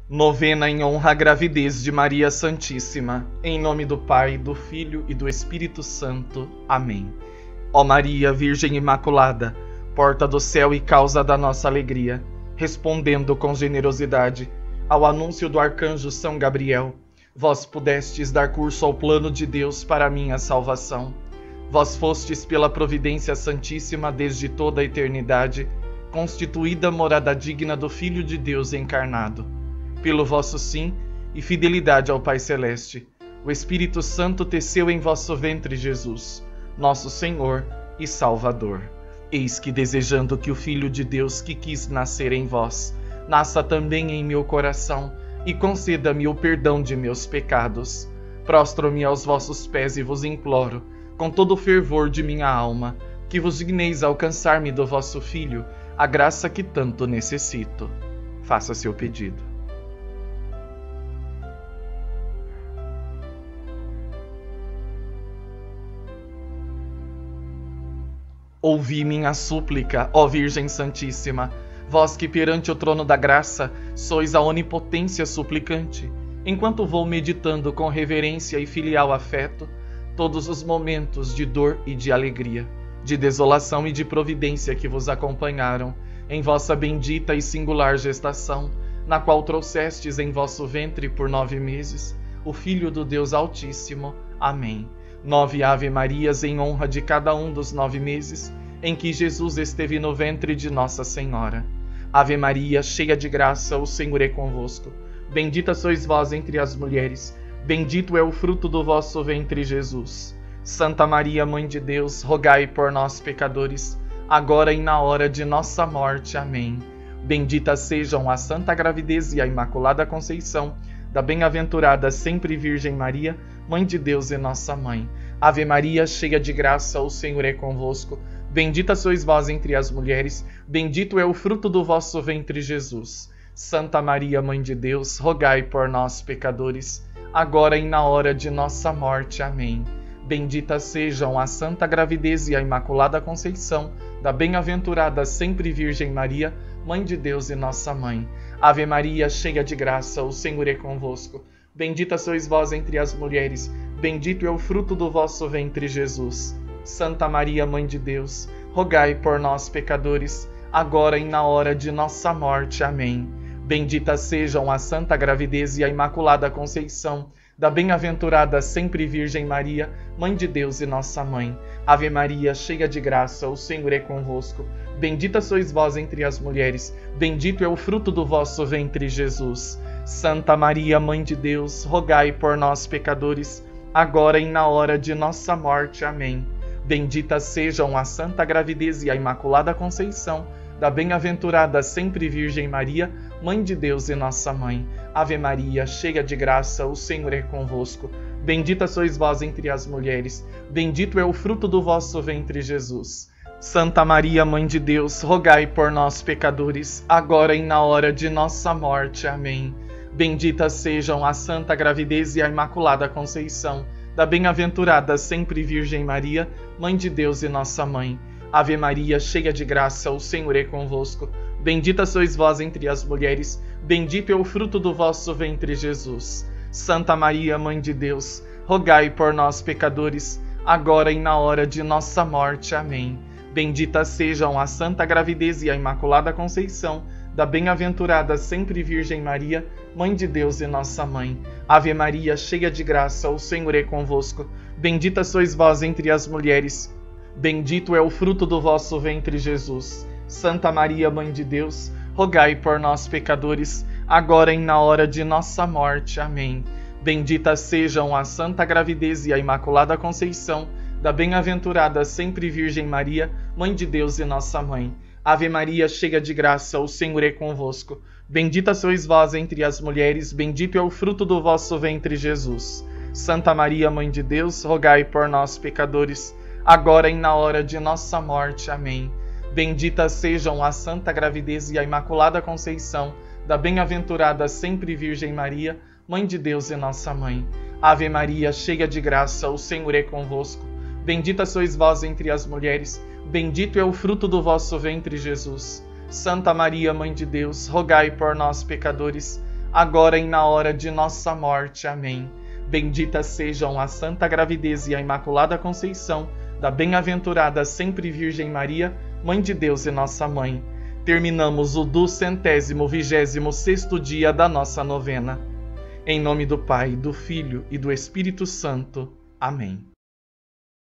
Novena em honra à gravidez de Maria Santíssima. Em nome do Pai, do Filho e do Espírito Santo. Amém. Ó Maria, Virgem Imaculada, porta do céu e causa da nossa alegria, respondendo com generosidade ao anúncio do arcanjo São Gabriel, vós pudestes dar curso ao plano de Deus para a minha salvação. Vós fostes pela providência santíssima desde toda a eternidade, constituída morada digna do Filho de Deus encarnado. Pelo vosso sim e fidelidade ao Pai Celeste, o Espírito Santo teceu em vosso ventre Jesus, nosso Senhor e Salvador. Eis que, desejando que o Filho de Deus que quis nascer em vós, nasça também em meu coração e conceda-me o perdão de meus pecados, prostro-me aos vossos pés e vos imploro, com todo o fervor de minha alma, que vos digneis alcançar-me do vosso Filho a graça que tanto necessito. Faça seu pedido. Ouvi minha súplica, ó Virgem Santíssima, vós que perante o trono da graça sois a onipotência suplicante, enquanto vou meditando com reverência e filial afeto todos os momentos de dor e de alegria, de desolação e de providência que vos acompanharam em vossa bendita e singular gestação, na qual trouxestes em vosso ventre por 9 meses o Filho do Deus Altíssimo. Amém. 9 Ave Marias em honra de cada um dos 9 meses em que Jesus esteve no ventre de Nossa Senhora. Ave Maria, cheia de graça, o Senhor é convosco. Bendita sois vós entre as mulheres, bendito é o fruto do vosso ventre, Jesus. Santa Maria, Mãe de Deus, rogai por nós, pecadores, agora e na hora de nossa morte. Amém. Benditas sejam a Santa Gravidez e a Imaculada Conceição da bem-aventurada sempre Virgem Maria, Mãe de Deus e nossa Mãe. Ave Maria, cheia de graça, o Senhor é convosco. Bendita sois vós entre as mulheres, bendito é o fruto do vosso ventre, Jesus. Santa Maria, Mãe de Deus, rogai por nós, pecadores, agora e na hora de nossa morte. Amém. Benditas sejam a Santa Gravidez e a Imaculada Conceição da bem-aventurada sempre Virgem Maria, Mãe de Deus e nossa Mãe. Ave Maria, cheia de graça, o Senhor é convosco. Bendita sois vós entre as mulheres, bendito é o fruto do vosso ventre, Jesus. Santa Maria, Mãe de Deus, rogai por nós, pecadores, agora e na hora de nossa morte. Amém. Benditas sejam a Santa Gravidez e a Imaculada Conceição da bem-aventurada sempre Virgem Maria, Mãe de Deus e nossa Mãe. Ave Maria, cheia de graça, o Senhor é convosco. Bendita sois vós entre as mulheres, bendito é o fruto do vosso ventre, Jesus. Santa Maria, Mãe de Deus, rogai por nós, pecadores, agora e na hora de nossa morte. Amém. Benditas sejam a Santa Gravidez e a Imaculada Conceição da bem-aventurada sempre Virgem Maria, Mãe de Deus e nossa Mãe. Ave Maria, cheia de graça, o Senhor é convosco. Bendita sois vós entre as mulheres, bendito é o fruto do vosso ventre, Jesus. Santa Maria, Mãe de Deus, rogai por nós, pecadores, agora e na hora de nossa morte. Amém. Benditas sejam a Santa Gravidez e a Imaculada Conceição da bem-aventurada sempre Virgem Maria, Mãe de Deus e nossa Mãe. Ave Maria, cheia de graça, o Senhor é convosco. Bendita sois vós entre as mulheres, bendito é o fruto do vosso ventre, Jesus. Santa Maria, Mãe de Deus, rogai por nós, pecadores, agora e na hora de nossa morte. Amém. Benditas sejam a Santa Gravidez e a Imaculada Conceição da bem-aventurada sempre Virgem Maria, Mãe de Deus e nossa Mãe. Ave Maria, cheia de graça, o Senhor é convosco. Bendita sois vós entre as mulheres, bendito é o fruto do vosso ventre, Jesus. Santa Maria, Mãe de Deus, rogai por nós, pecadores, agora e na hora de nossa morte. Amém. Benditas sejam a Santa Gravidez e a Imaculada Conceição da bem-aventurada sempre Virgem Maria, Mãe de Deus e nossa Mãe. Ave Maria, cheia de graça, o Senhor é convosco. Bendita sois vós entre as mulheres, bendito é o fruto do vosso ventre, Jesus. Santa Maria, Mãe de Deus, rogai por nós, pecadores, agora e na hora de nossa morte. Amém. Benditas sejam a Santa Gravidez e a Imaculada Conceição da bem-aventurada sempre Virgem Maria, Mãe de Deus e nossa Mãe. Ave Maria, cheia de graça, o Senhor é convosco. Bendita sois vós entre as mulheres, bendito é o fruto do vosso ventre, Jesus. Santa Maria, Mãe de Deus, rogai por nós, pecadores, agora e na hora de nossa morte. Amém. Benditas sejam a Santa Gravidez e a Imaculada Conceição da Bem-aventurada Sempre Virgem Maria, Mãe de Deus e nossa Mãe. Terminamos o 226º dia da nossa novena. Em nome do Pai, do Filho e do Espírito Santo. Amém.